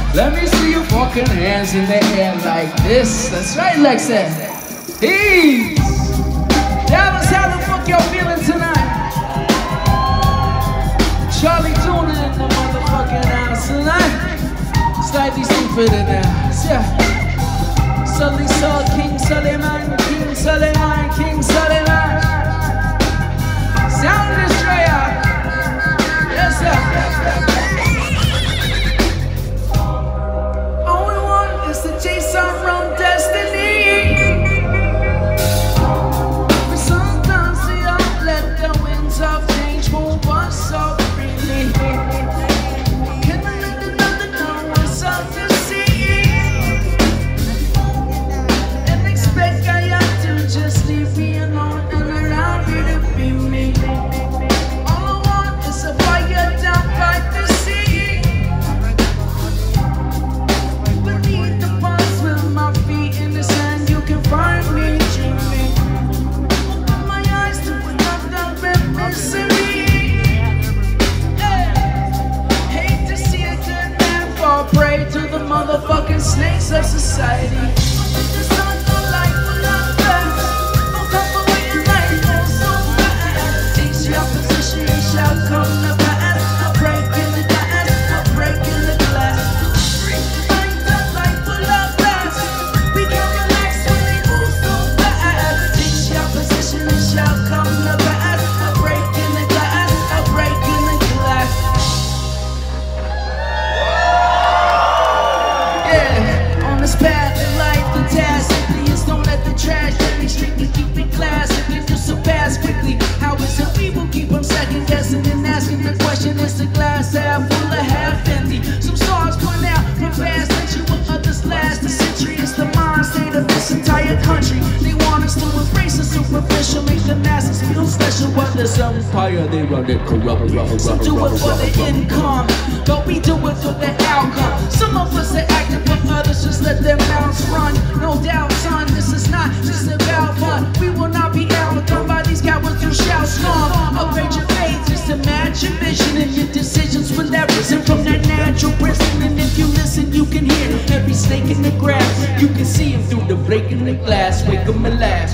Let me see your fucking hands in the air like this. That's right, Lexa. Hey! Tell us how the fuck y'all feeling tonight. Charlie Tuna in the motherfucking house tonight. Slightly stupid in there. Yeah. Sully Saul, King Suleiman, King Suleiman, King Suleiman. Sound Destroyer. Yes, sir. All we want is to chase our own destiny. But sometimes we all let the winds of change move us so freely. Can I let another know what's up to see? And expect I have to just leave me alone and allow me to be me. All I want is a fire down by the sea. Beneath the bus with my feet in the sand, you can find me dreaming. Open my eyes to another misery. Hate to see a good man fall prey to the motherfucking snakes of society. The sun will light will not burn. Don't come away in life, oh so bad. Teach your position, it shall come to pass. A break in the glass, a break in the glass. Break the mind that life will not last. We can relax when they move so bad. Teach your position, it shall come to pass. A break in the glass, a break in the glass. Yeah, on this path in life, the task simply is don't let the trash get me strictly keep it classically. You surpass quickly. How is it we will keep them second guessing and asking the question? Is the glass half full or half empty? Some stars point out from past century what others last a century. It's the mind state of this entire country. They want us to embrace the superficial, make the masses feel special. But this empire, they run it corrupt. Some do it for the income, but we do it for the outcome. Some of us are active, but others just let their mouths run. No doubt, son, this is not just about fun. We will not be outdone by these cowards who shout strong. Upgrade your faith, just to match your vision and your decisions will that risen from that natural prison. And if you listen, you can hear every snake in the grass. You can see him through the break in the glass. Wake 'em and laugh.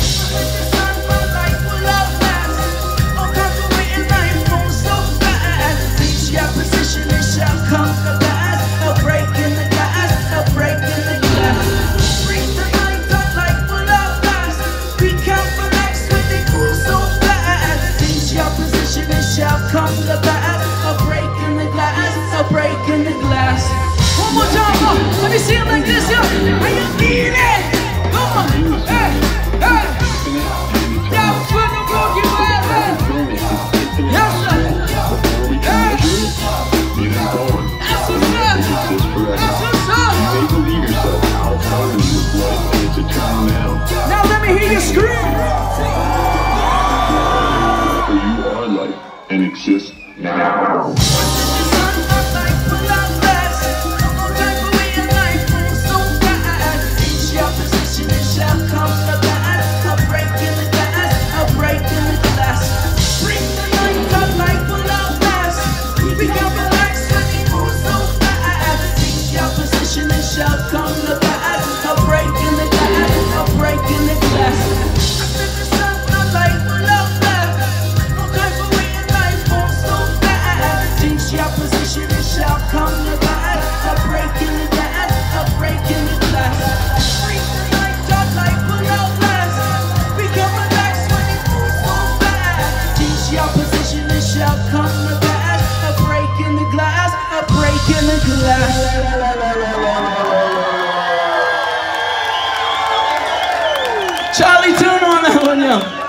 Come to pass, a break in the glass, a break in the glass. Bring the mind that life will outlast. We can't relax when they move so fast. Change your position, it shall come to pass. A break in the glass, a break in the glass. One more time, let me see it like this, yo. How you feel it? Come on, hey, hey. Down for the broken man. Yes, sir. Hey. Now let me hear you scream. For you are life and exist now. Shall come to pass, a break in the glass, a break in the glass. Under the sun, the light will outlast. No time for waiting, life moves so fast. Change your position, it shall come to pass. A break in the glass, a break in the glass. Break the light, the light will outlast. We can relax when it moves so fast. Change your position, it shall come to pass. A break in the glass, a break in the glass. Charlie Tuna on that one, yo.